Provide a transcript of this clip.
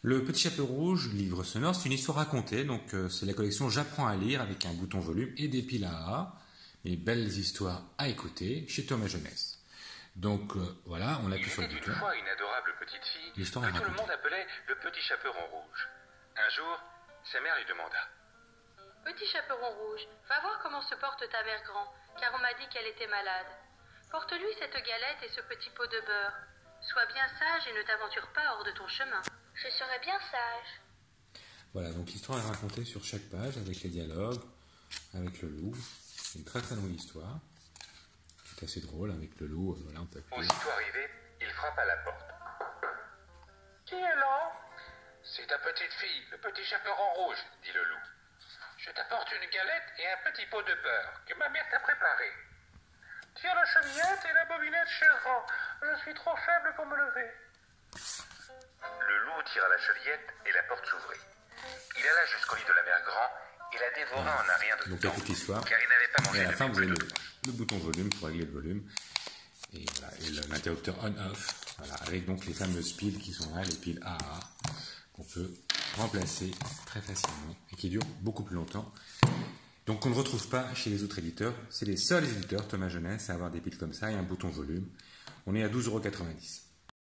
Le Petit Chapeau Rouge, livre sonore, c'est une histoire racontée, donc c'est la collection J'apprends à lire avec un bouton volume et des piles à A, et belles histoires à écouter chez Thomas Jeunesse. Donc voilà, on appuie sur le bouton. Il était une fois une adorable petite fille que L'histoire est tout le racontée. monde appelait le Petit Chaperon Rouge. Un jour, sa mère lui demanda: Petit chaperon rouge, va voir comment se porte ta mère grand, car on m'a dit qu'elle était malade. Porte-lui cette galette et ce petit pot de beurre. Sois bien sage et ne t'aventure pas hors de ton chemin. Je serai bien sage. Voilà, donc l'histoire est racontée sur chaque page avec les dialogues, avec le loup. C'est une très très longue histoire. C'est assez drôle avec le loup. Voilà, on peut appuyer. Aussitôt arrivé, il frappe à la porte. Qui est là? C'est ta petite fille, le Petit Chaperon Rouge, dit le loup. Je t'apporte une galette et un petit pot de beurre que ma mère t'a préparé. Tire la chaumiette et la bobinette, cher grand. Je suis trop faible pour me lever. Le loup tira la chaumiette et la porte s'ouvrit. Il alla jusqu'au lit de la mère grand et la dévora en un rien de Donc il y a temps, toute l'histoire. car il n'avait pas Et mangé à la fin, depuis vous avez plus de 2 mois. le bouton volume pour régler le volume. Et voilà, et l'interrupteur on-off. Voilà, avec donc les fameuses piles qui sont là, les piles AA, qu'on peut remplacer très facilement et qui durent beaucoup plus longtemps. Donc on ne retrouve pas chez les autres éditeurs. C'est les seuls éditeurs, Thomas Jeunesse, à avoir des piles comme ça et un bouton volume. On est à 12,90 €.